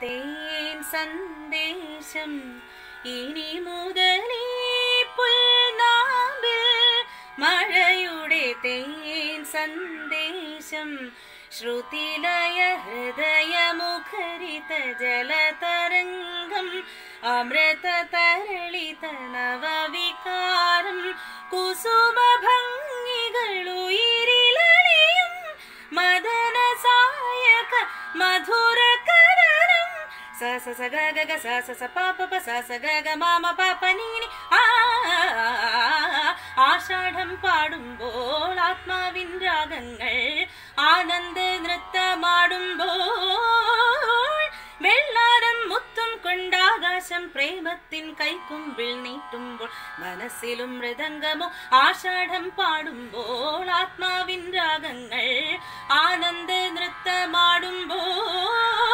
തേൻ സന്ദേശം ഇനി മുതലേ പുൽനാമ്പിൽ മഴയുടെ തേൻ സന്ദേശം ശ്രുതിലയ ഹൃദയമുഖരിത ജലതരംഗം അമൃത തരളിത നവവികാരം കുസുമഭംഗികളുയിരിലണിയും മദന സായക മധുര കരണം സ സ സ ഗ ഗ ഗ സ സ സ പ പ പ സ സ ഗ ഗ മ മ പ പ നീ നി ആഷാഢം പാടുമ്പോൾ ആത്മാവിൻ രാഗങ്ങൾ ആനന്ദ നൃത്തമാടുമ്പോൾ വെള്ളാരം മുത്തും കൊണ്ടാകാശം പ്രേമത്തിൻ കൈക്കുമ്പിൽ നീട്ടുമ്പോൾ മനസ്സിലും മൃദംഗമോ ആഷാഢം പാടുമ്പോൾ ആത്മാവിൻ രാഗങ്ങൾ ആനന്ദ നൃത്തമാടുമ്പോൾ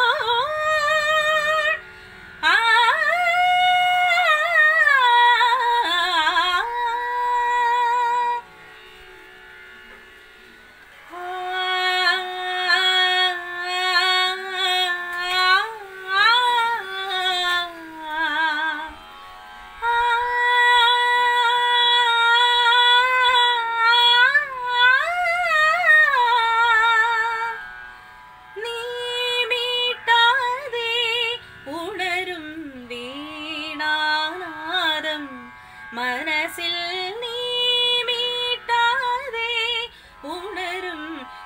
മനസ്സിൽ നീ മീട്ടാതെ ഉണരും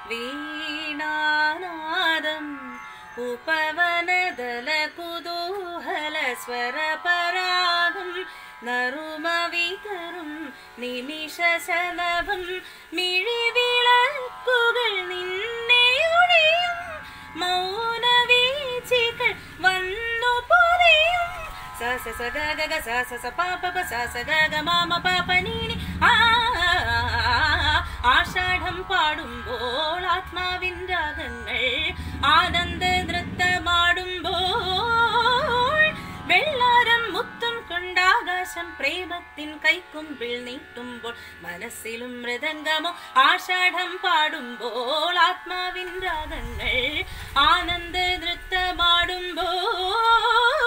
വീണാനാദം ഉപവനദല കുതൂഹല സ്വരപരാഗം നറുമവിതറും നിമിഷശലഭം മിഴിവിളക്കുകൾ നിന്നെ ഒഴിയും മൗനവീചികൾ വന്നു പൊലിയും സ സ സ ഗ ഗ ഗ സ സ സ പ പ പ സ സ ഗ ഗ മ മ പ പ നീ നി ആഷാഢം പാടുമ്പോൾ ആത്മാവിൻ രാഗങ്ങൾ ആനന്ദ നൃത്തമാടുമ്പോൾ വെള്ളാരം മുത്തും കൊണ്ടാകാശം പ്രേമത്തിൻ കൈക്കുമ്പിൽ നീട്ടുമ്പോൾ മനസ്സിലും മൃദംഗമോ ആഷാഢം പാടുമ്പോൾ ആത്മാവിൻ രാഗങ്ങൾ ആനന്ദ നൃത്തമാടുമ്പോൾ